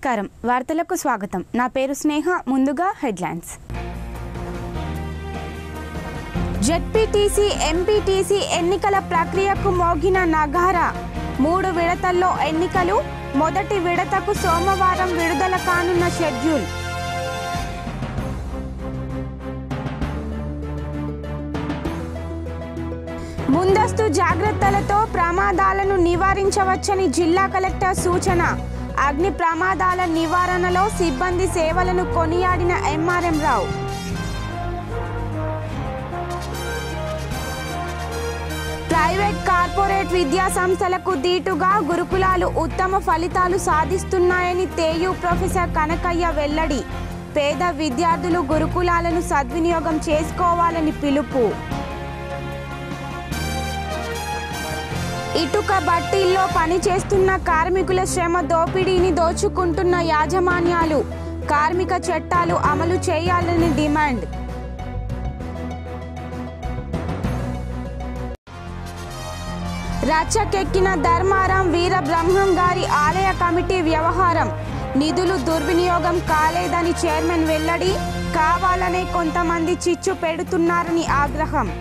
నమస్కారం వార్తలకు స్వాగతం నా పేరు స్నేహ ముందుగా హెడ్లైన్స్ జెడ్పీటీసీ ఎంపీటీసీ ఎన్నికల ప్రక్రియకు మోగిన నగారా 3 విడతల్లో ఎన్నికలు మొదటి విడతకు సోమవారం విడుదల కానున్న షెడ్యూల్ ముందస్తు జాగ్రత్తలతో ప్రమాదాలను నివారించవచ్చని జిల్లా కలెక్టర్ సూచన అగ్ని ప్రమాదాల నివారణలో సిబ్బంది సేవలను కొనియాడిన ఎంఆర్ఎం రావు ప్రైవేట్ కార్పొరేట్ విద్యా సంస్థలకు దీటుగా గురుకులాలు ఉత్తమ ఫలితాలు సాధిస్తున్నాయని తేయు ప్రొఫెసర్ కనకయ్య వెల్లడి పేద విద్యార్థులు గురుకులాలను సద్వినియోగం చేసుకోవాలని పిలుపు ఇటుక బట్టీల్లో పనిచేస్తున్న కార్మికుల శ్రమ దోపిడీని దోచుకుంటున్న యాజమాన్యాలు కార్మిక చట్టాలు అమలు చేయాలని డిమాండ్ రచ్చకెక్కిన ధర్మారం వీర బ్రహ్మం గారి ఆలయ కమిటీ వ్యవహారం నిధులు దుర్వినియోగం కాలేదని చైర్మన్ వెల్లడి కావాలనే కొంతమంది చిచ్చు పెడుతున్నారని ఆగ్రహం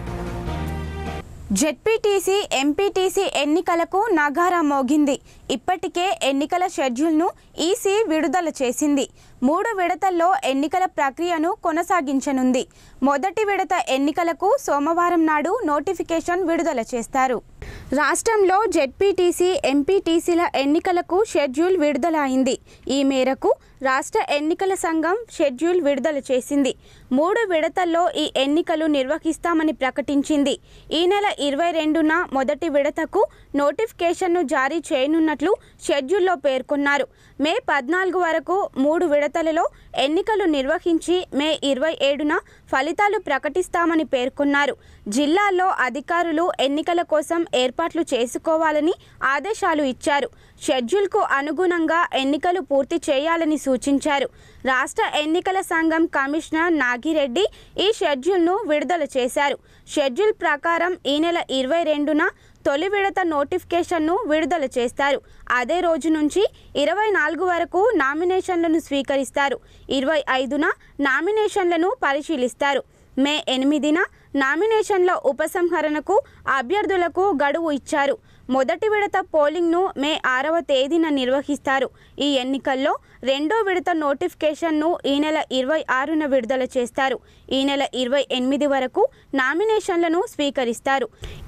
జెడ్పీటీసీ ఎంపీటీసీ ఎన్నికలకు నగారా మోగింది ఇప్పటికే ఎన్నికల షెడ్యూల్ను ఈసీ విడుదల చేసింది 3 విడతల్లో ఎన్నికల ప్రక్రియను కొనసాగించనుంది మొదటి విడత ఎన్నికలకు సోమవారం నాడు నోటిఫికేషన్ విడుదల చేస్తారు రాష్ట్రంలో జెడ్పీటీసీ ఎంపీటీసీల ఎన్నికలకు షెడ్యూల్ విడుదల అయింది ఈ మేరకు రాష్ట్ర ఎన్నికల సంఘం షెడ్యూల్ విడుదల చేసింది 3 విడతల్లో ఈ ఎన్నికలు నిర్వహిస్తామని ప్రకటించింది ఈ నెల 22న మొదటి విడతకు నోటిఫికేషన్ను జారీ చేయనున్నట్లు షెడ్యూల్లో పేర్కొన్నారు మే 14 వరకు 3 విడతలలో ఎన్నికలు నిర్వహించి మే 27న ఫలితాలు ప్రకటిస్తామని పేర్కొన్నారు జిల్లాల్లో అధికారులు ఎన్నికల కోసం ఏర్పాట్లు చేసుకోవాలని ఆదేశాలు ఇచ్చారు షెడ్యూల్కు అనుగుణంగా ఎన్నికలు పూర్తి చేయాలని సూచించారు రాష్ట్ర ఎన్నికల సంఘం కమిషనర్ నాగిరెడ్డి ఈ షెడ్యూల్ను విడుదల చేశారు షెడ్యూల్ ప్రకారం ఈ నెల 22న తొలి విడత నోటిఫికేషన్ను విడుదల చేస్తారు అదే రోజు నుంచి 24 వరకు నామినేషన్లను స్వీకరిస్తారు 25న నామినేషన్లను పరిశీలిస్తారు మే 8న నామినేషన్ల ఉపసంహరణకు అభ్యర్థులకు గడువు ఇచ్చారు మొదటి విడత పోలింగ్ను మే 6వ తేదీన నిర్వహిస్తారు ఈ ఎన్నికల్లో రెండో విడత నోటిఫికేషన్ను ఈ నెల 26న విడుదల చేస్తారు ఈ నెల 28 వరకు నామినేషన్లను స్వీకరిస్తారు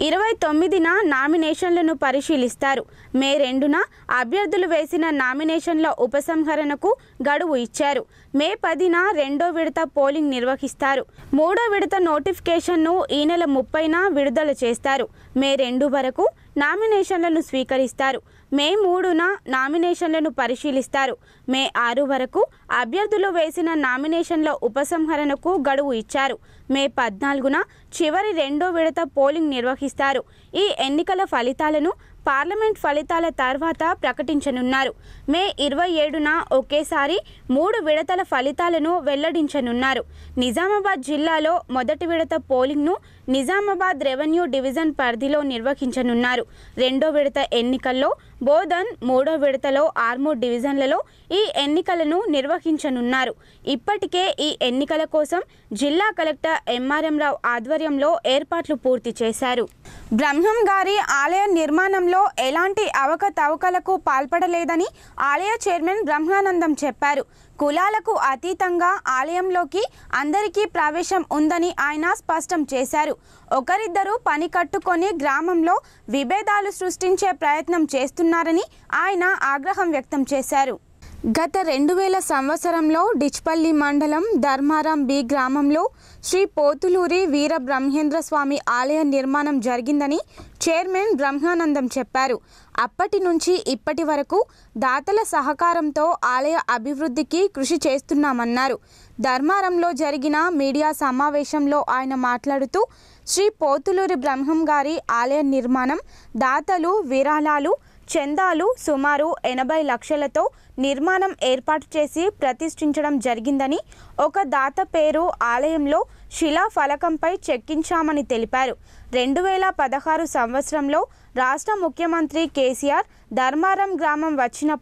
29న నామినేషన్లను పరిశీలిస్తారు మే 2న అభ్యర్థులు వేసిన నామినేషన్ల ఉపసంహరణకు గడువు ఇచ్చారు మే 10న రెండో విడత పోలింగ్ నిర్వహిస్తారు మూడో విడత నోటిఫికేషన్ను ఈ నెల 30న విడుదల చేస్తారు మే 2 వరకు నామినేషన్లను స్వీకరిస్తారు మే 3న నామినేషన్లను పరిశీలిస్తారు మే 6 వరకు అభ్యర్థులు వేసిన నామినేషన్ల ఉపసంహరణకు గడువు ఇచ్చారు మే 14న చివరి రెండో విడత పోలింగ్ నిర్వహిస్తారు ఈ ఎన్నికల ఫలితాలను పార్లమెంట్ ఫలితాల తర్వాత ప్రకటించనున్నారు మే 27న ఒకేసారి 3 విడతల ఫలితాలను వెల్లడించనున్నారు నిజామాబాద్ జిల్లాలో మొదటి విడత పోలింగ్ను నిజామాబాద్ రెవెన్యూ డివిజన్ పరిధిలో నిర్వహించనున్నారు రెండో విడత ఎన్నికల్లో బోధన్ మూడో విడతలో ఆర్మూర్ డివిజన్లలో ఈ ఎన్నికలను నిర్వహించనున్నారు ఇప్పటికే ఈ ఎన్నికల కోసం జిల్లా కలెక్టర్ ఎంఆర్ఎం రావు ఆధ్వర్యంలో ఏర్పాట్లు పూర్తి చేశారు బ్రహ్మం గారి ఆలయ నిర్మాణంలో ఎలాంటి అవకతవకలకు పాల్పడలేదని ఆలయ చైర్మన్ బ్రహ్మానందం చెప్పారు కులాలకు అతీతంగా ఆలయంలోకి అందరికీ ప్రవేశం ఉందని ఆయన స్పష్టం చేశారు ఒకరిద్దరు పని కట్టుకొని గ్రామంలో విభేదాలు సృష్టించే ప్రయత్నం చేస్తున్నారని ఆయన ఆగ్రహం వ్యక్తం చేశారు గత 2000 సంవత్సరంలో డిచ్పల్లి మండలం ధర్మారం బి గ్రామంలో శ్రీ పోతులూరి వీర బ్రహ్మేంద్ర స్వామి ఆలయ నిర్మాణం జరిగిందని చైర్మన్ బ్రహ్మానందం చెప్పారు అప్పటి నుంచి ఇప్పటి వరకు దాతల సహకారంతో ఆలయ అభివృద్ధికి కృషి చేస్తున్నామన్నారు ధర్మారంలో జరిగిన మీడియా సమావేశంలో ఆయన మాట్లాడుతూ శ్రీ పోతులూరి బ్రహ్మం గారి ఆలయ నిర్మాణం దాతలు విరాళాలు చందాలు సుమారు 80 లక్షలతో నిర్మాణం ఏర్పాటు చేసి ప్రతిష్ఠించడం జరిగిందని ఒక దాత పేరు ఆలయంలో శిలా ఫలకంపై చెక్కించామని తెలిపారు 2016 సంవత్సరంలో రాష్ట్ర ముఖ్యమంత్రి కేసీఆర్ ధర్మారం గ్రామం వచ్చినప్పుడు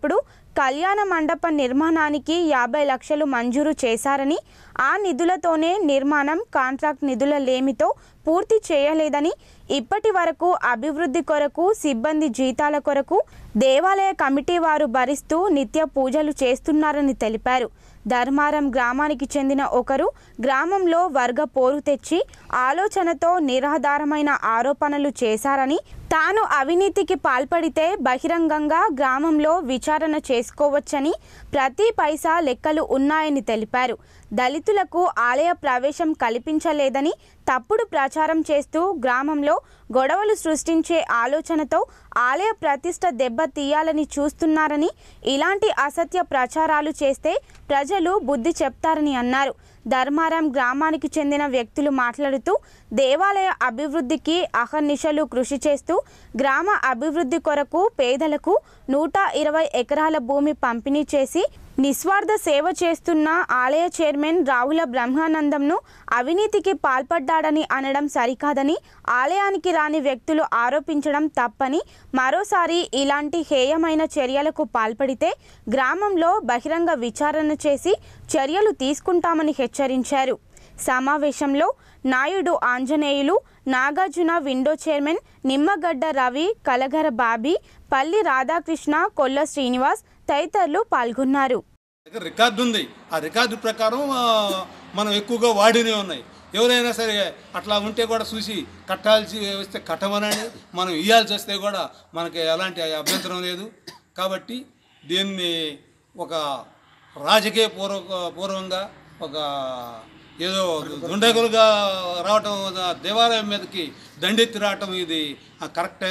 కళ్యాణ మండప నిర్మాణానికి 50 లక్షలు మంజూరు చేశారని, ఆ నిధులతోనే నిర్మాణం కాంట్రాక్ట్ నిధుల లేమితో పూర్తి చేయలేదని, ఇప్పటి వరకు అభివృద్ధి కొరకు సిబ్బంది జీతాల కొరకు దేవాలయ కమిటీ వారు భరిస్తూ నిత్య పూజలు చేస్తున్నారని తెలిపారు. ధర్మారం గ్రామానికి చెందిన ఒకరు గ్రామంలో వర్గ పోరు తెచ్చి ఆలోచనతో నిరాధారమైన ఆరోపణలు చేశారని, తాను అవినీతికి పాల్పడితే బహిరంగంగా గ్రామంలో విచారణ చేసుకోవచ్చని, ప్రతి పైసా లెక్కలు ఉన్నాయని తెలిపారు. దళితులకు ఆలయ ప్రవేశం కల్పించలేదని తప్పుడు ప్రచారం చేస్తూ గ్రామంలో గొడవలు సృష్టించే ఆలోచనతో ఆలయ ప్రతిష్ట దెబ్బతీయాలని చూస్తున్నారని, ఇలాంటి అసత్య ప్రచారాలు చేస్తే ప్రజలు బుద్ధి చెప్తారని అన్నారు. ధర్మారం గ్రామానికి చెందిన వ్యక్తులు మాట్లాడుతూ దేవాలయ అభివృద్ధికి అహర్నిశలు కృషి చేస్తూ గ్రామ అభివృద్ధి కొరకు పేదలకు 120 ఎకరాల భూమి పంపిణీ చేసి నిస్వార్థ సేవ చేస్తున్న ఆలయ చైర్మన్ రావుల బ్రహ్మానందంను అవినీతికి పాల్పడ్డాడని అనడం సరికాదని, ఆలయానికి రాని వ్యక్తులు ఆరోపించడం తప్పని, మరోసారి ఇలాంటి హేయమైన చర్యలకు పాల్పడితే గ్రామంలో బహిరంగ విచారణ చేసి చర్యలు తీసుకుంటామని హెచ్చరించారు. సమావేశంలో నాయుడు ఆంజనేయులు, నాగార్జున విండో చైర్మన్ నిమ్మగడ్డ రవి, కలగర బాబీ, పల్లి రాధాకృష్ణ, కొల్ల శ్రీనివాస్ తదితరులు పాల్గొన్నారు. రికార్డు ఉంది. ఆ రికార్డు ప్రకారం మనం ఎక్కువగా వాడినే ఉన్నాయి. ఎవరైనా సరే అట్లా ఉంటే కూడా చూసి కట్టాల్సి వస్తే కట్టమనండి, మనం ఇవ్వాల్సి వస్తే కూడా మనకి ఎలాంటి అభ్యంతరం లేదు. కాబట్టి దీన్ని ఒక రాజకీయ పూర్వంగా ఒక ఏదో దుండగులుగా రావటం, దేవాలయం మీదకి దండెత్తి రావటం ఇది కరెక్ట్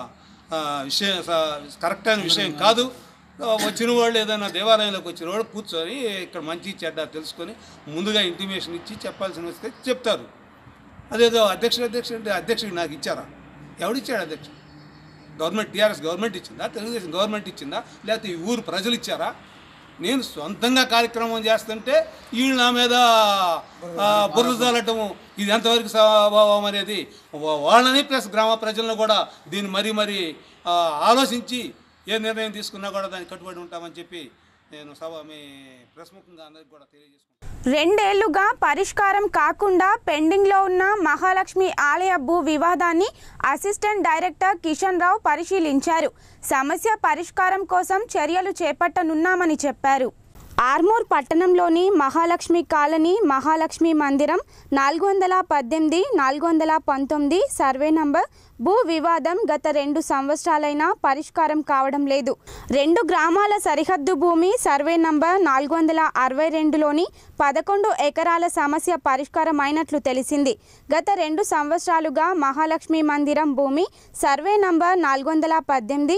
అయిన విషయం కాదు. వచ్చిన వాళ్ళు ఏదైనా దేవాలయంలోకి వచ్చిన వాళ్ళు కూర్చొని ఇక్కడ మంచి చెడ్డ తెలుసుకొని ముందుగా ఇంటిమేషన్ ఇచ్చి చెప్పాల్సిన వస్తే చెప్తారు. అదేదో అధ్యక్షుడు నాకు ఇచ్చారా? ఎవడిచ్చాడు అధ్యక్షుడు? గవర్నమెంట్, టీఆర్ఎస్ గవర్నమెంట్ ఇచ్చిందా? తెలుగుదేశం గవర్నమెంట్ ఇచ్చిందా? లేకపోతే ఈ ఊరు ప్రజలు ఇచ్చారా? నేను సొంతంగా కార్యక్రమం చేస్తుంటే వీళ్ళు నా మీద బురద చల్లటము ఇది ఎంతవరకు స్వభావం అనేది వాళ్ళని ప్లస్ గ్రామ ప్రజలను కూడా దీన్ని మరీ ఆలోచించి ఏ నిర్ణయం తీసుకున్నా కూడా దానికి కట్టుబడి ఉంటామని చెప్పి నేను మీ ప్రశ్ముఖంగా అందరికి కూడా తెలియజేసుకుంటాను. 2 ఏళ్లుగా పరిష్కారం కాకుండా పెండింగ్లో ఉన్న మహాలక్ష్మి ఆలయ భూ వివాదాన్ని అసిస్టెంట్ డైరెక్టర్ కిషన్ రావు పరిశీలించారు. సమస్య పరిష్కారం కోసం చర్యలు చేపట్టనున్నామని చెప్పారు. ఆర్మూర్ పట్టణంలోని మహాలక్ష్మి కాలనీ మహాలక్ష్మి మందిరం 418, 419 సర్వే నంబర్ భూ వివాదం గత 2 సంవత్సరాలైనా పరిష్కారం కావడం లేదు. 2 గ్రామాల సరిహద్దు భూమి సర్వే నంబర్ 462లోని 11 ఎకరాల సమస్య పరిష్కారం అయినట్లు తెలిసింది. గత 2 సంవత్సరాలుగా మహాలక్ష్మి మందిరం భూమి సర్వే నంబర్ 418,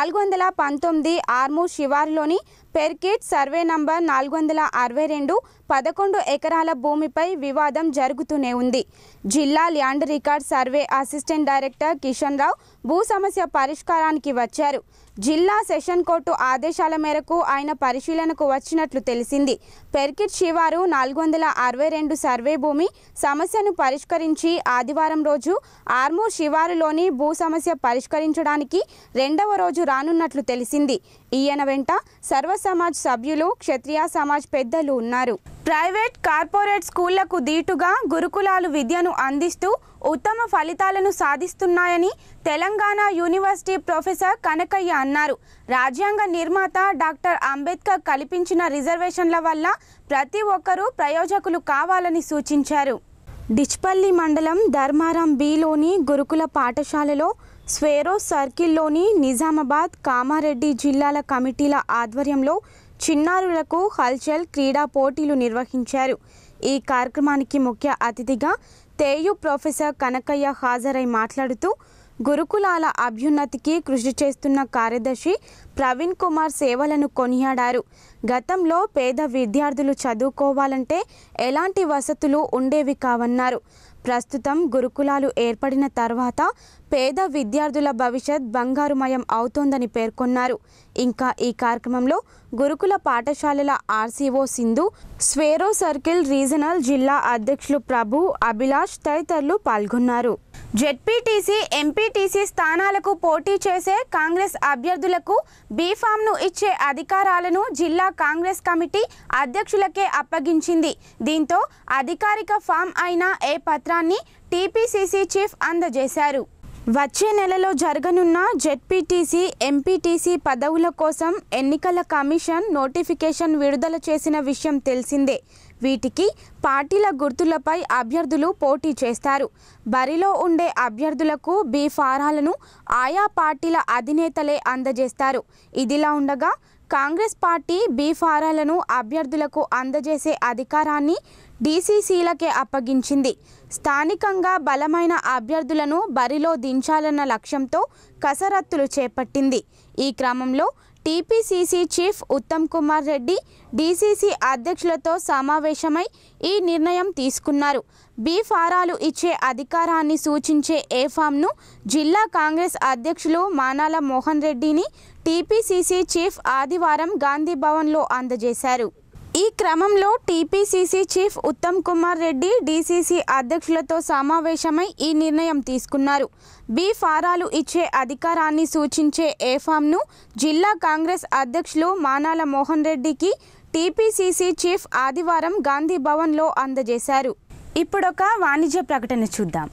419 ఆర్మూర్ శివారులోని పెర్కిట్ సర్వే నంబర్ 462 11 ఎకరాల భూమిపై వివాదం జరుగుతూనే ఉంది. జిల్లా land record survey assistant director Kishan Rao భూ సమస్య పరిష్కారానికి వచ్చారు. జిల్లా సెషన్ కోర్టు ఆదేశాల మేరకు ఆయన పరిశీలనకు వచ్చినట్లు తెలిసింది. పెర్కిట్ శివారు 462 సర్వే భూమి సమస్యను పరిష్కరించి ఆదివారం రోజు ఆర్మూర్ శివారులోని భూ సమస్య పరిష్కరించడానికి 2వ రోజు రానున్నట్లు తెలిసింది. ఈయన వెంట సర్వ సమాజ్ సభ్యులు, క్షత్రియ సమాజ్ పెద్దలు ఉన్నారు. ప్రైవేట్, కార్పొరేట్ స్కూళ్లకు దీటుగా గురుకులాలు విద్యను అందిస్తూ ఉత్తమ ఫలితాలను సాధిస్తున్నాయని తెలంగాణ యూనివర్సిటీ ప్రొఫెసర్ కనకయ్య అన్నారు. రాజ్యాంగ నిర్మాత డాక్టర్ అంబేద్కర్ కల్పించిన రిజర్వేషన్ల వల్ల ప్రతి ఒక్కరూ ప్రయోజకులు కావాలని సూచించారు. డిచ్పల్లి మండలం ధర్మారం బిలోని గురుకుల పాఠశాలలో స్వేరోస్ సర్కిల్లోని నిజామాబాద్, కామారెడ్డి జిల్లాల కమిటీల ఆధ్వర్యంలో చిన్నారులకు హల్చల్ క్రీడా పోటీలు నిర్వహించారు. ఈ కార్యక్రమానికి ముఖ్య అతిథిగా తేయు ప్రొఫెసర్ కనకయ్య హాజరై మాట్లాడుతూ గురుకులాల అభ్యున్నతికి కృషి చేస్తున్న కార్యదర్శి ప్రవీణ్ కుమార్ సేవలను కొనియాడారు. గతంలో పేద విద్యార్థులు చదువుకోవాలంటే ఎలాంటి వసతులు ఉండేవి కావన్నారు. ప్రస్తుతం గురుకులాలు ఏర్పడిన తర్వాత పేద విద్యార్థుల భవిష్యత్ బంగారుమయం అవుతోందని పేర్కొన్నారు. ఇంకా ఈ కార్యక్రమంలో గురుకుల పాఠశాలల RCO Sindhu, Swaero circle regional జిల్లా అధ్యక్షులు ప్రభు, అభిలాష్ తదితరులు పాల్గొన్నారు. జెడ్పీటీసీ ఎంపీటీసీ స్థానాలకు పోటీ చేసే కాంగ్రెస్ అభ్యర్థులకు బీఫామ్ను ఇచ్చే అధికారాలను జిల్లా కాంగ్రెస్ కమిటీ అధ్యక్షులకే అప్పగించింది. దీంతో అధికారిక ఫామ్ అయిన ఏ పత్రాన్ని టీపీసీసీ చీఫ్ అందజేశారు. వచ్చే నెలలో జరగనున్న జెడ్పీటీసీ ఎంపీటీసీ పదవుల కోసం ఎన్నికల కమిషన్ నోటిఫికేషన్ విడుదల చేసిన విషయం తెలిసిందే. వీటికి పార్టీల గుర్తులపై అభ్యర్థులు పోటీ చేస్తారు. బరిలో ఉండే అభ్యర్థులకు బీ ఫారాలను ఆయా పార్టీల అధినేతలే అందజేస్తారు. ఇదిలా ఉండగా కాంగ్రెస్ పార్టీ బీ ఫారాలను అభ్యర్థులకు అందజేసే అధికారాన్ని డీసీసీలకే అప్పగించింది. స్థానికంగా బలమైన అభ్యర్థులను బరిలో దించాలన్న లక్ష్యంతో కసరత్తులు చేపట్టింది. ఈ క్రమంలో TPCC chief Uttam Kumar Reddy DCC అధ్యక్షులతో సమావేశమై ఈ నిర్ణయం తీసుకున్నారు. బీ ఫారాలు ఇచ్చే అధికారాన్ని సూచించే ఏ ఫామ్ను జిల్లా కాంగ్రెస్ అధ్యక్షులు మానాల మోహన్ రెడ్డిని టీపీసీసీ చీఫ్ ఆదివారం గాంధీ భవన్లో అందజేశారు. ఈ క్రమంలో TPCC chief Uttam Kumar Reddy DCC అధ్యక్షులతో సమావేశమై ఈ నిర్ణయం తీసుకున్నారు. బీ ఫారాలు ఇచ్చే అధికారాన్ని సూచించే ఏ ఫామ్ను జిల్లా కాంగ్రెస్ అధ్యక్షులు మానాల మోహన్ రెడ్డికి టీపీసీసీ చీఫ్ ఆదివారం గాంధీ భవన్లో అందజేశారు. ఇప్పుడొక వాణిజ్య ప్రకటన చూద్దాం.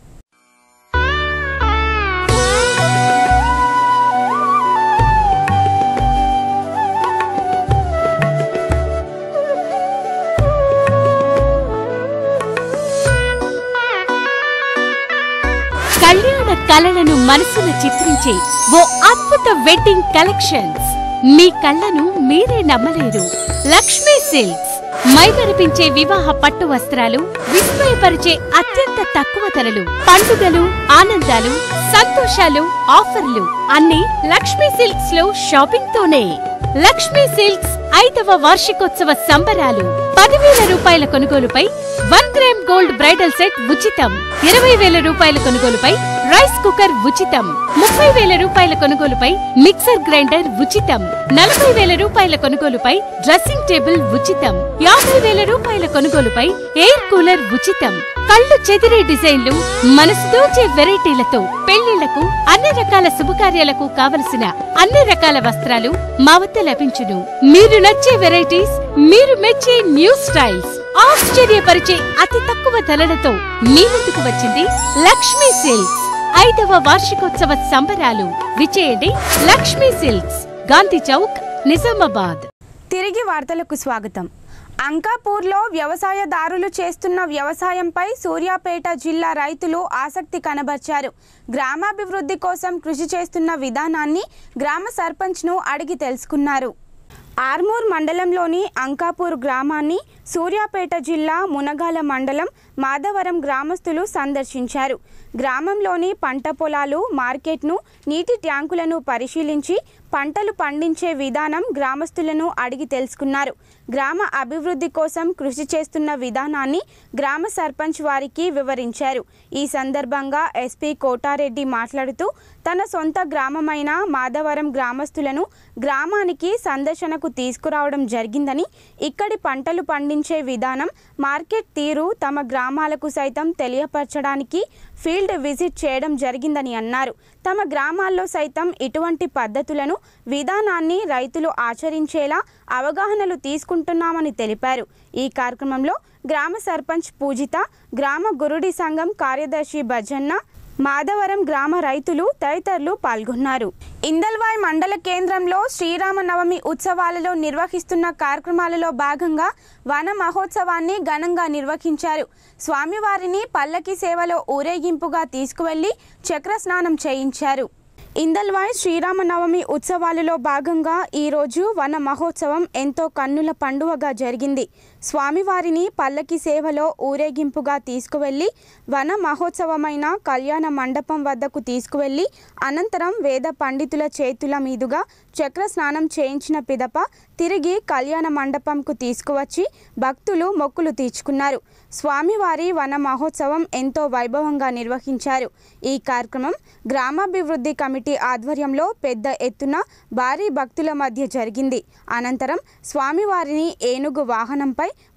కళ్యాణ కళలను మనసును చిత్రించే ఓ అద్భుత వెడ్డింగ్ కలెక్షన్స్. మీ కళ్ళను మీరే నమ్మలేరు. లక్ష్మీ సిల్క్స్ మైమరిపించే వివాహ పట్టు వస్త్రాలు, విస్మయపరిచే అత్యంత తక్కువ ధరలు, పండుగలు, ఆనందాలు, సంతోషాలు, ఆఫర్లు అన్ని లక్ష్మీ సిల్క్స్ లో షాపింగ్ తోనే. లక్ష్మీ సిల్క్స్ 5వ వార్షికోత్సవ సంబరాలు. 10,000 రూపాయల కొనుగోలుపై 1 గ్రామ్ గోల్డ్ బ్రైడల్ సెట్ ఉచితం. 20,000 రూపాయల కొనుగోలుపై రైస్ కుక్కర్ ఉచితం. 30,000 రూపాయల కొనుగోలుపై మిక్సర్ గ్రైండర్ ఉచితం. 40,000 రూపాయల కొనుగోలుపై డ్రెస్సింగ్ టేబుల్ ఉచితం. 50,000 రూపాయల కొనుగోలుపై ఎయిర్ కూలర్ ఉచితం. కళ్ళు చెదిరే డిజైన్లు, మనసు దోచే వెరైటీలతో పెళ్లిళ్లకు, అన్ని రకాల శుభకార్యాలకు కావలసిన అన్ని రకాల వస్త్రాలు మా వద్ద లభించును. మీరు నచ్చే వెరైటీస్, మీరు మెచ్చే న్యూ స్టైల్స్, ఆశ్చర్యపరిచే అతి తక్కువ ధరలతో మీ ముందుకు వచ్చింది లక్ష్మీ సిల్క్స్ 5వ వార్షికోత్సవ సంబరాలు. విచేయండి లక్ష్మీ సిల్క్స్, గాంధీ చౌక్, నిజామాబాద్. తిరిగి వార్తలకు స్వాగతం. అంకాపూర్లో వ్యవసాయదారులు చేస్తున్న వ్యవసాయంపై సూర్యాపేట జిల్లా రైతులు ఆసక్తి కనబర్చారు. గ్రామాభివృద్ధి కోసం కృషి చేస్తున్న విధానాన్ని గ్రామ సర్పంచ్ను అడిగి తెలుసుకున్నారు. ఆర్మూర్ మండలంలోని అంకాపూర్ గ్రామాన్ని సూర్యాపేట జిల్లా మునగాల మండలం మాధవరం గ్రామస్తులు సందర్శించారు. గ్రామంలోని పంట పొలాలు, మార్కెట్ను, నీటి ట్యాంకులను పరిశీలించి పంటలు పండించే విధానం గ్రామస్తులను అడిగి తెలుసుకున్నారు. గ్రామ అభివృద్ధి కోసం కృషి చేస్తున్న విధానాన్ని గ్రామ సర్పంచ్ వారికి వివరించారు. ఈ సందర్భంగా ఎస్పీ కోటారెడ్డి మాట్లాడుతూ తన సొంత గ్రామమైన మాధవరం గ్రామస్తులను గ్రామానికి సందర్శనకు తీసుకురావడం జరిగిందని, ఇక్కడి పంటలు పండించే విధానం, మార్కెట్ తీరు తమ గ్రామాలకు సైతం తెలియపరచడానికి ఫీల్డ్ విజిట్ చేయడం జరిగిందని అన్నారు. తమ గ్రామాల్లో సైతం ఇటువంటి పద్ధతులను, విధానాన్ని రైతులు ఆచరించేలా అవగాహనలు తీసుకుంటున్నామని తెలిపారు. ఈ కార్యక్రమంలో గ్రామ సర్పంచ్ పూజిత, గ్రామ గురుడి సంఘం కార్యదర్శి భజన్న, మాధవరం గ్రామ రైతులు తదితరులు పాల్గొన్నారు. ఇందల్వాయ్ మండల కేంద్రంలో శ్రీరామనవమి ఉత్సవాలలో నిర్వహిస్తున్న కార్యక్రమాలలో భాగంగా వన మహోత్సవాన్ని ఘనంగా నిర్వహించారు. స్వామివారిని పల్లకి సేవలో ఊరేగింపుగా తీసుకువెళ్లి చక్ర స్నానం చేయించారు. ఇందల్వాయ్ శ్రీరామనవమి ఉత్సవాలలో భాగంగా ఈరోజు వన మహోత్సవం ఎంతో కన్నుల పండువగా జరిగింది. స్వామివారిని పల్లకి సేవలో ఊరేగింపుగా తీసుకువెళ్లి వన మహోత్సవమైన కళ్యాణ మండపం వద్దకు తీసుకువెళ్లి అనంతరం వేద పండితుల చేతుల మీదుగా చక్ర స్నానం చేయించిన పిదప తిరిగి కళ్యాణ మండపంకు తీసుకువచ్చి భక్తులు మొక్కులు తీర్చుకున్నారు. స్వామివారి వన మహోత్సవం ఎంతో వైభవంగా నిర్వహించారు. ఈ కార్యక్రమం గ్రామాభివృద్ధి కమిటీ ఆధ్వర్యంలో పెద్ద ఎత్తున భారీ భక్తుల మధ్య జరిగింది. అనంతరం స్వామివారిని ఏనుగు వాహనంపై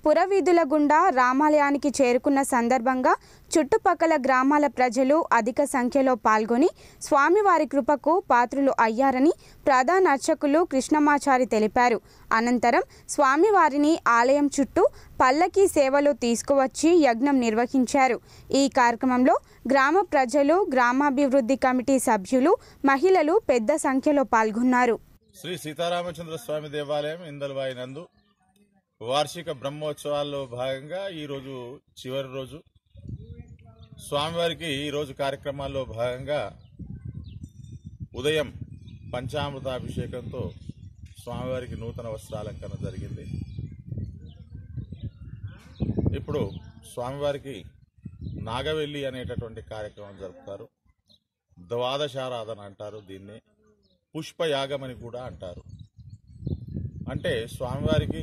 పురవీధుల గుండా రామాలయానికి చేరుకున్న సందర్భంగా చుట్టుపక్కల గ్రామాల ప్రజలు అధిక సంఖ్యలో పాల్గొని స్వామివారి కృపకు పాత్రులు అయ్యారని ప్రధాన అర్చకులు కృష్ణమాచారి తెలిపారు. అనంతరం స్వామివారిని ఆలయం చుట్టూ పల్లకీ సేవలో తీసుకువచ్చి యజ్ఞం నిర్వహించారు. ఈ కార్యక్రమంలో గ్రామ ప్రజలు, గ్రామాభివృద్ధి కమిటీ సభ్యులు, మహిళలు పెద్ద సంఖ్యలో పాల్గొన్నారు. శ్రీ సీతారామచంద్ర స్వామి దేవాలయం ఇందల్వాయి నందు వార్షిక బ్రహ్మోత్సవాల్లో భాగంగా ఈరోజు చివరి రోజు. స్వామివారికి ఈరోజు కార్యక్రమాల్లో భాగంగా ఉదయం పంచామృతాభిషేకంతో స్వామివారికి నూతన వస్త్రాలంకరణ జరిగింది. ఇప్పుడు స్వామివారికి నాగవెల్లి అనేటటువంటి కార్యక్రమం జరుపుతారు. ద్వాదశారాధన అంటారు, దీన్ని పుష్పయాగం అని కూడా అంటారు. అంటే స్వామివారికి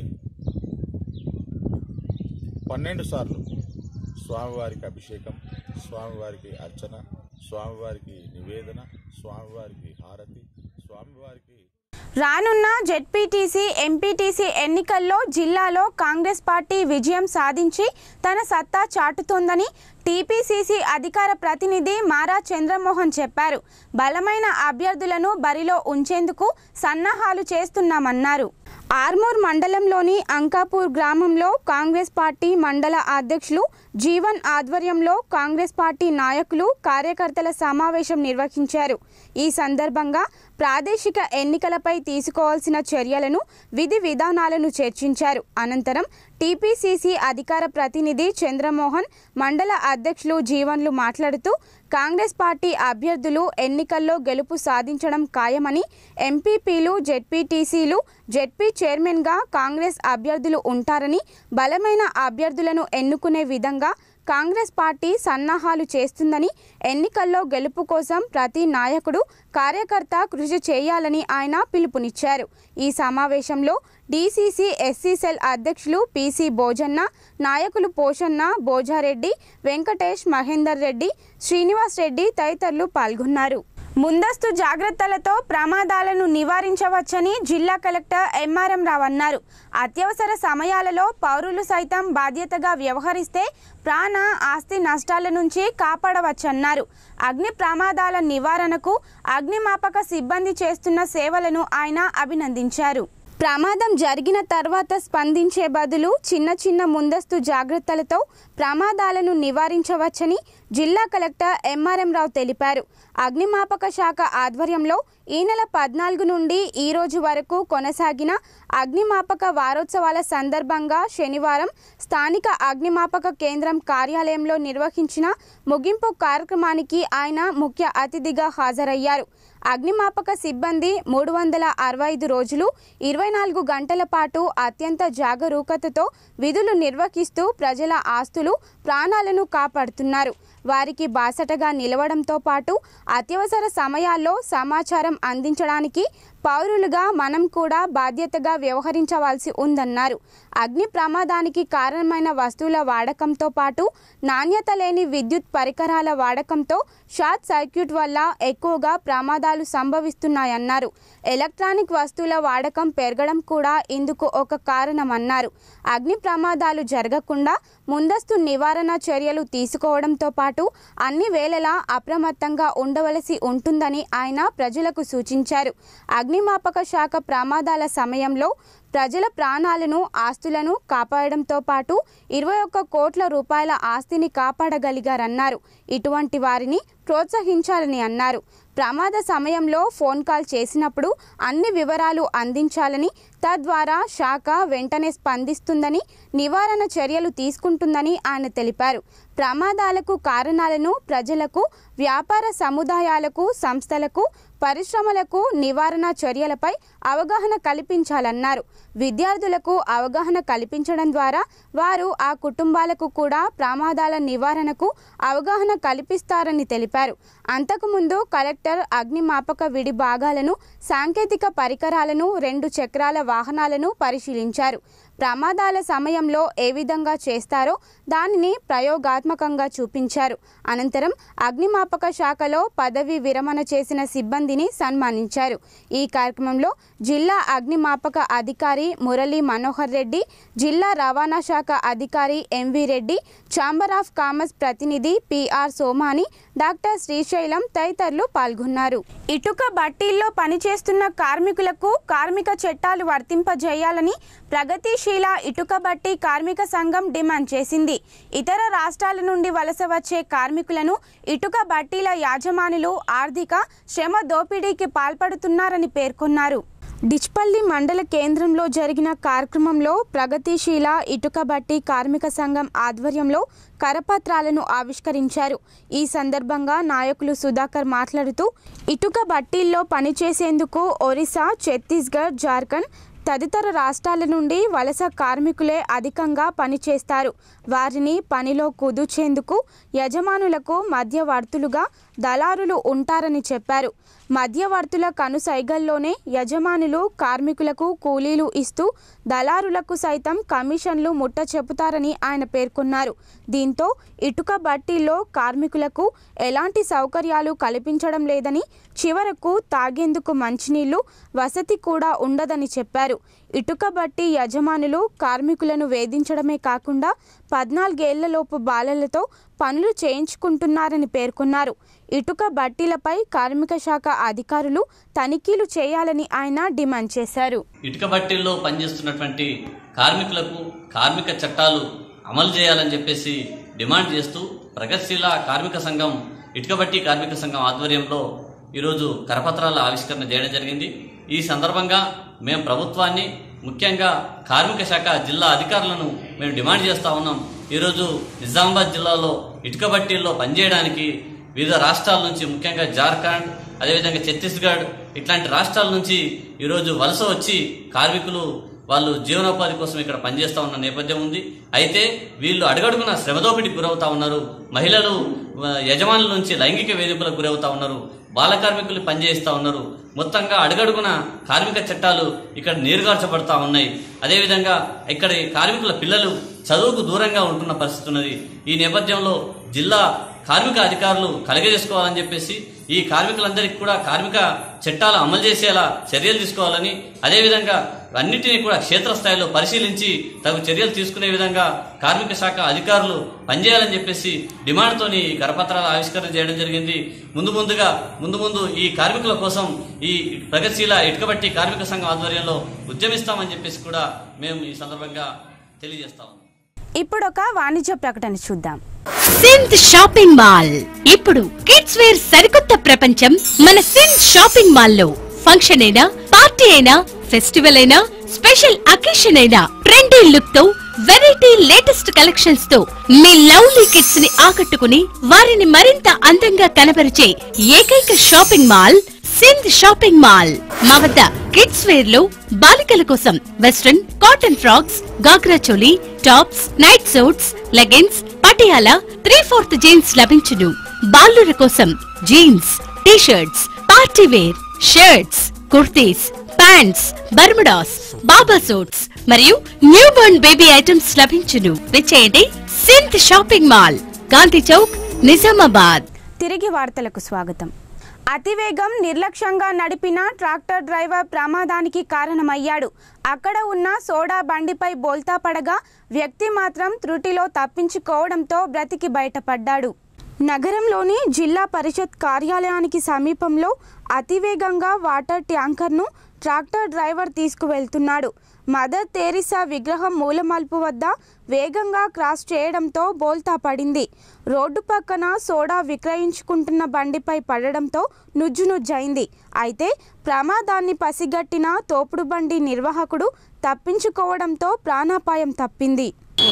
12 సార్లు స్వామివారికి అభిషేకం, స్వామివారికి అర్చన, స్వామివారికి నివేదన, స్వామివారికి హారతి, స్వామివారికి. రానున్న జెడ్పీటీసీ, ఎంపీటీసీ ఎన్నికల్లో జిల్లాలో కాంగ్రెస్ పార్టీ విజయం సాధించి తన సత్తా చాటుతోందని టీపీసీసీ అధికార ప్రతినిధి మారా చంద్రమోహన్ చెప్పారు. బలమైన అభ్యర్థులను బరిలో ఉంచేందుకు సన్నాహాలు చేస్తున్నామన్నారు. ఆర్మూర్ మండలంలోని అంకాపూర్ గ్రామంలో కాంగ్రెస్ పార్టీ మండల అధ్యక్షులు జీవన్ ఆధ్వర్యంలో కాంగ్రెస్ పార్టీ నాయకులు, కార్యకర్తల సమావేశం నిర్వహించారు. ఈ సందర్భంగా ప్రాదేశిక ఎన్నికలపై తీసుకోవాల్సిన చర్యలను, విధి విధానాలను చర్చించారు. అనంతరం టీపీసీసీ అధికార ప్రతినిధి చంద్రమోహన్, మండల అధ్యక్షులు జీవన్లు మాట్లాడుతూ కాంగ్రెస్ పార్టీ అభ్యర్థులు ఎన్నికల్లో గెలుపు సాధించడం ఖాయమని, ఎంపీపీలు, జెడ్పీటీసీలు, జెడ్పీ చైర్మన్గా కాంగ్రెస్ అభ్యర్థులు ఉంటారని, బలమైన అభ్యర్థులను ఎన్నుకునే విధంగా కాంగ్రెస్ పార్టీ సన్నాహాలు చేస్తుందని, ఎన్నికల్లో గెలుపు కోసం ప్రతి నాయకుడు, కార్యకర్త కృషి చేయాలని ఆయన పిలుపునిచ్చారు. ఈ సమావేశంలో డీసీసీ ఎస్సీ సెల్ అధ్యక్షులు పీసీ భోజన్న, నాయకులు పోషన్న, భోజారెడ్డి, వెంకటేష్, మహేందర్ రెడ్డి, శ్రీనివాస్ రెడ్డి తదితరులు పాల్గొన్నారు. ముందస్తు జాగ్రత్తలతో ప్రమాదాలను నివారించవచ్చని జిల్లా కలెక్టర్ ఎంఆర్ఎం రావు అన్నారు. అత్యవసర సమయాలలో పౌరులు సైతం బాధ్యతగా వ్యవహరిస్తే ప్రాణ, ఆస్తి నష్టాల నుంచి కాపాడవచ్చన్నారు. అగ్ని ప్రమాదాల నివారణకు అగ్నిమాపక సిబ్బంది చేస్తున్న సేవలను ఆయన అభినందించారు. ప్రమాదం జరిగిన తర్వాత స్పందించే బదులు చిన్న చిన్న ముందస్తు జాగ్రత్తలతో ప్రమాదాలను నివారించవచ్చని జిల్లా కలెక్టర్ ఎంఆర్ఎం రావు తెలిపారు. అగ్నిమాపక శాఖ ఆధ్వర్యంలో ఈ నెల 14 నుండి ఈ రోజు వరకు కొనసాగిన అగ్నిమాపక వారోత్సవాల సందర్భంగా శనివారం స్థానిక అగ్నిమాపక కేంద్రం కార్యాలయంలో నిర్వహించిన ముగింపు కార్యక్రమానికి ఆయన ముఖ్య అతిథిగా హాజరయ్యారు. అగ్నిమాపక సిబ్బంది 365 రోజులు 24 గంటల పాటు అత్యంత జాగరూకతతో విధులు నిర్వహిస్తూ ప్రజల ఆస్తులు, ప్రాణాలను కాపాడుతున్నారు. వారికి బాసటగా నిలవడంతో పాటు అత్యవసర సమయాల్లో సమాచారం అందించడానికి పౌరులుగా మనం కూడా బాధ్యతగా వ్యవహరించవలసి ఉందన్నారు. అగ్ని ప్రమాదానికి కారణమైన వస్తువుల వాడకంతో పాటు నాణ్యత లేని విద్యుత్ పరికరాల వాడకంతో షార్ట్ సర్క్యూట్ వల్ల ఎక్కువగా ప్రమాదాలు సంభవిస్తున్నాయన్నారు. ఎలక్ట్రానిక్ వస్తువుల వాడకం పెరగడం కూడా ఇందుకు ఒక కారణమన్నారు. అగ్ని ప్రమాదాలు జరగకుండా ముందస్తు నివారణ చర్యలు తీసుకోవడంతో పాటు అన్ని వేళలా అప్రమత్తంగా ఉండవలసి ఉంటుందని ఆయన ప్రజలకు సూచించారు. అగ్నిమాపక శాఖ ప్రమాదాల సమయంలో ప్రజల ప్రాణాలను, ఆస్తులను కాపాడడంతో పాటు 21 కోట్ల రూపాయల ఆస్తిని కాపాడగలిగారన్నారు. ఇటువంటి వారిని ప్రోత్సహించాలని అన్నారు. ప్రమాద సమయంలో ఫోన్ కాల్ చేసినప్పుడు అన్ని వివరాలు అందించాలని, తద్వారా శాఖ వెంటనే స్పందిస్తుందని, నివారణ చర్యలు తీసుకుంటుందని ఆయన తెలిపారు. ప్రమాదాలకు కారణాలను ప్రజలకు, వ్యాపార సముదాయాలకు, సంస్థలకు, పరిశ్రమలకు నివారణ చర్యలపై అవగాహన కల్పించాలన్నారు. విద్యార్థులకు అవగాహన కల్పించడం ద్వారా వారు ఆ కుటుంబాలకు కూడా ప్రమాదాల నివారణకు అవగాహన కల్పిస్తారని తెలిపారు. అంతకుముందు కలెక్టర్ అగ్నిమాపక విడి భాగాలను, సాంకేతిక పరికరాలను, 2 చక్రాల వాహనాలను పరిశీలించారు. ప్రమాదాల సమయంలో ఏ విధంగా చేస్తారో దానిని ప్రయోగాత్మకంగా చూపించారు. అనంతరం అగ్నిమాపక శాఖలో పదవి విరమణ చేసిన సిబ్బందిని సన్మానించారు. ఈ కార్యక్రమంలో జిల్లా అగ్నిమాపక అధికారి మురళీ మనోహర్ రెడ్డి, జిల్లా రవాణా శాఖ అధికారి MV Reddy, chamber of commerce ప్రతినిధి పిఆర్ సోమాని, డాక్టర్ శ్రీశైలం తదితరులు పాల్గొన్నారు. ఇటుక బట్టీల్లో పనిచేస్తున్న కార్మికులకు కార్మిక చట్టాలు వర్తింపజేయాలని ప్రగతిశీల ఇటుక బట్టి కార్మిక సంఘం డిమాండ్ చేసింది. ఇతర రాష్ట్రాల నుండి వలస వచ్చే కార్మికులను ఇటుక బట్టీల యాజమానులు ఆర్థిక శ్రమ దోపిడీకి పాల్పడుతున్నారని పేర్కొన్నారు. డిచ్పల్లి మండల కేంద్రంలో జరిగిన కార్యక్రమంలో ప్రగతిశీల ఇటుక బట్టి కార్మిక సంఘం ఆధ్వర్యంలో కరపత్రాలను ఆవిష్కరించారు. ఈ సందర్భంగా నాయకులు సుధాకర్ మాట్లాడుతూ ఇటుక బట్టీల్లో పనిచేసేందుకు ఒరిస్సా, ఛత్తీస్గఢ్, జార్ఖండ్ తదితర రాష్ట్రాల నుండి వలస కార్మికులే అధికంగా పనిచేస్తారు. వారిని పనిలో కుదుర్చేందుకు యజమానులకు మధ్యవర్తులుగా దళారులు ఉంటారని చెప్పారు. మధ్యవర్తుల కనుసైగల్లోనే యజమానులు కార్మికులకు కూలీలు ఇస్తూ దళారులకు సైతం కమిషన్లు ముట్ట చెబుతారని ఆయన పేర్కొన్నారు. దీంతో ఇటుక బట్టీల్లో కార్మికులకు ఎలాంటి సౌకర్యాలు కల్పించడం లేదని, చివరకు తాగేందుకు మంచినీళ్లు, వసతి కూడా ఉండదని చెప్పారు. ఇటుక బట్టి యజమానులు కార్మికులను వేధించడమే కాకుండా 14 ఏళ్లలోపు బాలలతో పనులు చేయించుకుంటున్నారని పేర్కొన్నారు. ఇటుక బట్టీలపై కార్మిక శాఖ అధికారులు తనిఖీలు చేయాలని ఆయన డిమాండ్ చేశారు. ఇటుక బట్టీల్లో పనిచేస్తున్నటువంటి కార్మికులకు కార్మిక చట్టాలు అమలు చేయాలని చెప్పేసి డిమాండ్ చేస్తూ ప్రగతిశీల కార్మిక సంఘం ఇటుక బట్టి కార్మిక సంఘం ఆధ్వర్యంలో ఈరోజు కరపత్రాల ఆవిష్కరణ చేయడం జరిగింది. ఈ సందర్భంగా మేము ప్రభుత్వాన్ని, ముఖ్యంగా కార్మిక శాఖ జిల్లా అధికారులను మేము డిమాండ్ చేస్తా ఉన్నాం. ఈరోజు నిజామాబాద్ జిల్లాలో ఇటుక బట్టీల్లో పనిచేయడానికి వివిధ రాష్ట్రాల నుంచి, ముఖ్యంగా జార్ఖండ్, అదేవిధంగా ఛత్తీస్గఢ్ ఇట్లాంటి రాష్ట్రాల నుంచి ఈరోజు వలస వచ్చి కార్మికులు వాళ్ళు జీవనోపాధి కోసం ఇక్కడ పనిచేస్తూ ఉన్న నేపథ్యం ఉంది. అయితే వీళ్ళు అడుగడుగున శ్రమదోపిడికి గురవుతా ఉన్నారు. మహిళలు యజమానుల నుంచి లైంగిక వేధింపులకు గురవుతా ఉన్నారు. బాల కార్మికులు పనిచేస్తూ ఉన్నారు. మొత్తంగా అడుగడుగున కార్మిక చట్టాలు ఇక్కడ నీరుగార్చబడతా ఉన్నాయి. అదేవిధంగా ఇక్కడ కార్మికుల పిల్లలు చదువుకు దూరంగా ఉంటున్న పరిస్థితి ఉన్నది. ఈ నేపథ్యంలో జిల్లా కార్మిక అధికారులు కలగజేసుకోవాలని చెప్పేసి ఈ కార్మికులందరికీ కూడా కార్మిక చట్టాలు అమలు చేసేలా చర్యలు తీసుకోవాలని, అదేవిధంగా అన్నింటినీ కూడా క్షేత్రస్థాయిలో పరిశీలించి తగు చర్యలు తీసుకునే విధంగా కార్మిక శాఖ అధికారులు పనిచేయాలని చెప్పేసి డిమాండ్తోని కరపత్రాల ఆవిష్కరణ చేయడం జరిగింది. ముందు ఈ కార్మికుల కోసం ఈ ప్రగతిశీల ఇటుక బట్టి కార్మిక సంఘం ఆధ్వర్యంలో ఉద్యమిస్తామని చెప్పేసి కూడా మేము ఈ సందర్భంగా తెలియజేస్తాము. ఇప్పుడు ఒక వాణిజ్య ప్రకటన చూద్దాం. సింధ్ షాపింగ్ మాల్ ఇప్పుడు కిడ్స్ వేర్ సరికొత్త ప్రపంచం మన సింధ్ షాపింగ్ మాల్ లో. ఫంక్షన్ అయినా, పార్టీ అయినా, ఫెస్టివల్ అయినా, స్పెషల్ అకేషన్ అయినా ట్రెండీ లుక్ తో, వెరైటీ లేటెస్ట్ కలెక్షన్స్ తో మీ లవ్లీ కిడ్స్ ని ఆకట్టుకుని వారిని మరింత అందంగా కనబరిచే ఏకైక shopping mall Sindh shopping mall. మా వద్ద కిడ్స్ వేర్ లో బాలికల కోసం western, cotton frocks, ghagra choli, tops, night suits, leggings, Patiala, 3/4 jeans లభించును. బాలుర కోసం jeans, T shirts, party wear, shirts, kurtis, pants, bermudas, baba suits మరియు న్యూ బోర్న్ బేబీ ఐటమ్స్ లభించును. విచ్చేయండి సింధ్ షాపింగ్ మాల్, గాంధీ చౌక్, నిజామాబాద్. తిరిగి వార్తలకు స్వాగతం. అతివేగం నిర్లక్ష్యంగా నడిపిన ట్రాక్టర్ డ్రైవర్ ప్రమాదానికి కారణమయ్యాడు. అక్కడ ఉన్న సోడా బండిపై బోల్తా పడగా వ్యక్తి మాత్రం త్రుటిలో తప్పించుకోవడంతో బ్రతికి బయటపడ్డాడు. నగరంలోని జిల్లా పరిషత్ కార్యాలయానికి సమీపంలో అతివేగంగా వాటర్ ట్యాంకర్ను ట్రాక్టర్ డ్రైవర్ తీసుకువెళ్తున్నాడు. మదర్ తెరీసా విగ్రహం మూలమల్పు వద్ద వేగంగా క్రాస్ చేయడంతో బోల్తా పడింది. రోడ్డు పక్కన సోడా విక్రయించుకుంటున్న బండిపై పడడంతో నుజ్జునుజ్జైంది. అయితే ప్రమాదాన్ని పసిగట్టిన తోపుడు బండి నిర్వాహకుడు తప్పించుకోవడంతో ప్రాణాపాయం తప్పింది.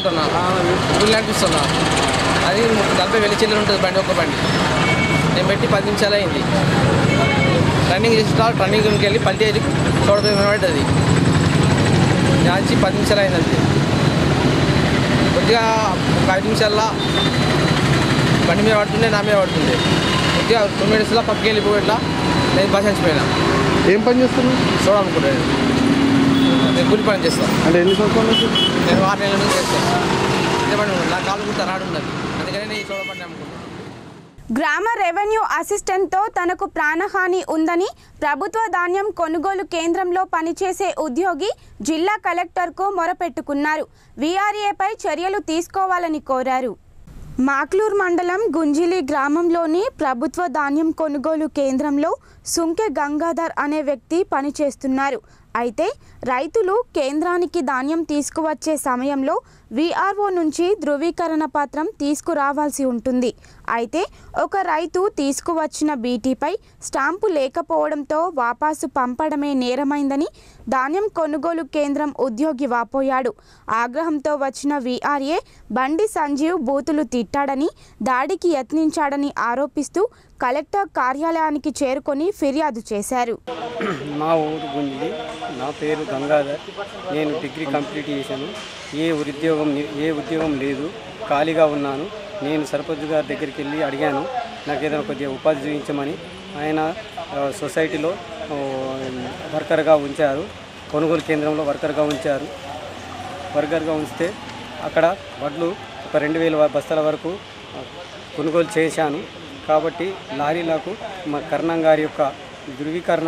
అది 40,000 చిల్లర ఉంటుంది బండి, ఒక్క బండి. నేను పెట్టి 10 నిమిషాలు అయింది. రన్నింగ్ చేసి రన్నింగ్కి వెళ్ళి పల్టీ వెళ్ళి చూడపోయి పడుతుంది. దాచి 10 నిమిషాలు అయిందండి. కొద్దిగా ఒక 5 నిమిషాల్లో బండి మీద పడుతుండే, నా మీద పడుతుంది. కొద్దిగా 2 మినిట్స్లో పక్కకి వెళ్ళిపోయేట్లా నేను బస్ చచ్చిపోయినా. ఏం పని చేస్తున్నాను? చూడాలనుకుంటాను. నేను కూలి పని చేస్తాను. అంటే ఎన్ని సంవత్సరాల నుంచి? నేను 6 నెలల నుంచి చేస్తాను. ఇదే పని నా కాలు కూడా రాడు ఉన్నది, అందుకని నేను ఈ చోట పని అమ్ముకుంటాను. గ్రామ రెవెన్యూ అసిస్టెంట్తో తనకు ప్రాణహాని ఉందని ప్రభుత్వ ధాన్యం కొనుగోలు కేంద్రంలో పనిచేసే ఉద్యోగి జిల్లా కలెక్టర్కు మొరపెట్టుకున్నారు. వీఆర్ఏపై చర్యలు తీసుకోవాలని కోరారు. మాక్లూర్ మండలం గుంజిలి గ్రామంలోని ప్రభుత్వ ధాన్యం కొనుగోలు కేంద్రంలో సుంకె గంగాధర్ అనే వ్యక్తి పనిచేస్తున్నారు. అయితే రైతులు కేంద్రానికి ధాన్యం తీసుకువచ్చే సమయంలో వీఆర్ఓ నుంచి ధృవీకరణ పత్రం తీసుకురావాల్సి ఉంటుంది. అయితే ఒక రైతు తీసుకువచ్చిన బీటీపై స్టాంపు లేకపోవడంతో వాపసు పంపడమే నేరమైందని ధాన్యం కొనుగోలు కేంద్రం ఉద్యోగి వాపోయాడు. ఆగ్రహంతో వచ్చిన వీఆర్ఏ బండి సంజీవ్ బూతులు తిట్టాడని, దాడికి యత్నించాడని ఆరోపిస్తూ కలెక్టర్ కార్యాలయానికి చేరుకొని ఫిర్యాదు చేశారు. మా ఊరు గుంజిలి, నా పేరు గంగాధర్. నేను డిగ్రీ కంప్లీట్ చేశాను. ఏ ఉద్యోగం లేదు, ఖాళీగా ఉన్నాను. నేను సర్పంచ్ గారి దగ్గరికి వెళ్ళి అడిగాను నాకు ఏదైనా కొద్దిగా ఉపాధి చూపించమని. ఆయన సొసైటీలో వర్కర్గా ఉంచారు, కొనుగోలు కేంద్రంలో వర్కర్గా ఉంచితే అక్కడ వడ్లు ఒక 2000 బస్తాల వరకు కొనుగోలు చేశాను. కాబట్టి లారీలకు మా కర్ణం గారి యొక్క ధృవీకరణ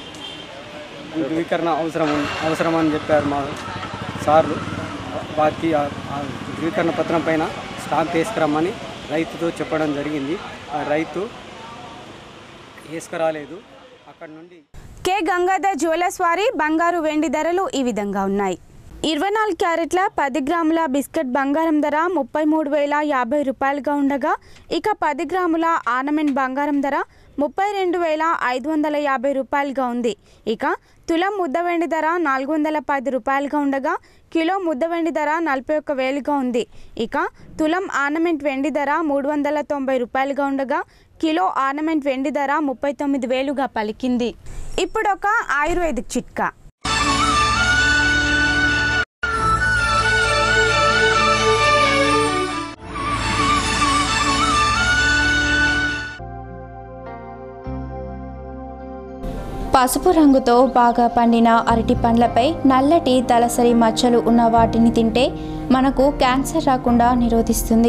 అవసరమని చెప్పారు మా సార్లు. వారికి ఆ ధృవీకరణ పత్రం పైన స్టాంప్ వేసుకురమ్మని రైతుతో చెప్పడం జరిగింది. ఆ రైతు వేసుకురాలేదు. అక్కడ నుండి కె గంగాధర్ జ్యువెలర్స్ వారి బంగారు వెండి ధరలు ఈ విధంగా ఉన్నాయి. 24 క్యారెట్ల 10 గ్రాముల బిస్కెట్ బంగారం ధర 33,050 రూపాయలుగా ఉండగా, ఇక 10 గ్రాముల ఆర్నమెంట్ బంగారం ధర 32,550 రూపాయలుగా ఉంది. ఇక తులం ముద్ద వెండి ధర 410 రూపాయలుగా ఉండగా, కిలో ముద్ద వెండి ధర 41,000గా ఉంది. ఇక తులం ఆర్నమెంట్ వెండి ధర 390 రూపాయలుగా ఉండగా, కిలో ఆర్నమెంట్ వెండి ధర 39,000గా పలికింది. ఇప్పుడొక ఆయుర్వేదిక్ చిట్కా. పసుపు రంగుతో బాగా పండిన అరటి పండ్లపై నల్లటి దళసరి మచ్చలు ఉన్న వాటిని తింటే మనకు క్యాన్సర్ రాకుండా నిరోధిస్తుంది.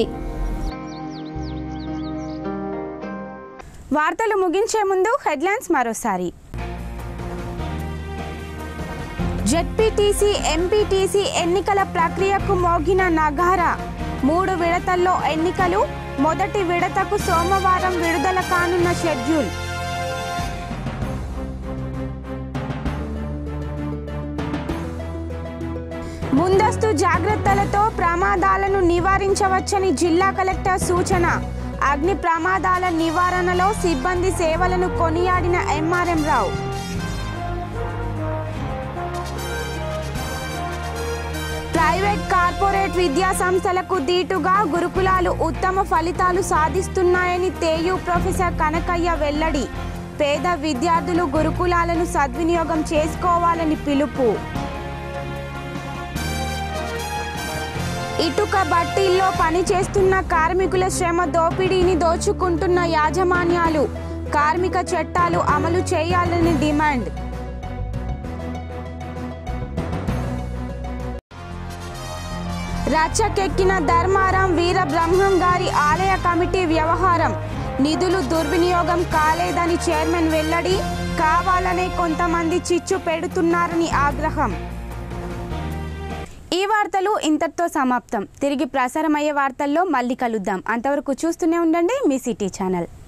వార్తలు ముగించే ముందు హెడ్లైన్స్ మరోసారి. జెడ్పీటీసీ, ఎంపీటీసీ ఎన్నికల ప్రక్రియకు మోగిన నగారా. 3 విడతల్లో ఎన్నికలు. మొదటి విడతకు సోమవారం విడుదల కానున్న షెడ్యూల్. ముందస్తు జాగ్రత్తలతో ప్రమాదాలను నివారించవచ్చని జిల్లా కలెక్టర్ సూచన. అగ్ని ప్రమాదాల నివారణలో సిబ్బంది సేవలను కొనియాడిన ఎంఆర్ఎం రావు. ప్రైవేట్, కార్పొరేట్ విద్యా సంస్థలకు దీటుగా గురుకులాలు ఉత్తమ ఫలితాలు సాధిస్తున్నాయని తేయు ప్రొఫెసర్ కనకయ్య వెల్లడి. పేద విద్యార్థులు గురుకులాలను సద్వినియోగం చేసుకోవాలని పిలుపు. ఇటుక బట్టీల్లో పనిచేస్తున్న కార్మికుల శ్రమ దోపిడీని దోచుకుంటున్న యాజమాన్యాలు. కార్మిక చట్టాలు అమలు చేయాలని డిమాండ్. రచ్చకెక్కిన ధర్మారం వీర బ్రహ్మం గారి ఆలయ కమిటీ వ్యవహారం. నిధులు దుర్వినియోగం కాలేదని చైర్మన్ వెల్లడి. కావాలనే కొంతమంది చిచ్చు పెడుతున్నారని ఆగ్రహం. ఈ వార్తలు ఇంతటితో సమాప్తం. తిరిగి ప్రసారమయ్యే వార్తల్లో మళ్ళీ కలుద్దాం. అంతవరకు చూస్తూనే ఉండండి మీ సిటీ ఛానల్.